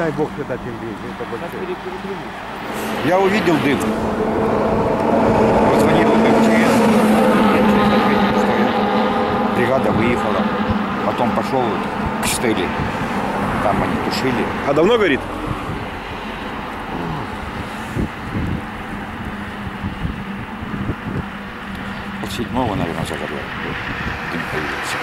дай бог сюда тем более. Я увидел дым. Позвонил в МЧС. Ответили, что бригада выехала. Потом пошел к Стелле. Там они тушили. А давно горит? От 7-го, наверное, загорел. Дым появился.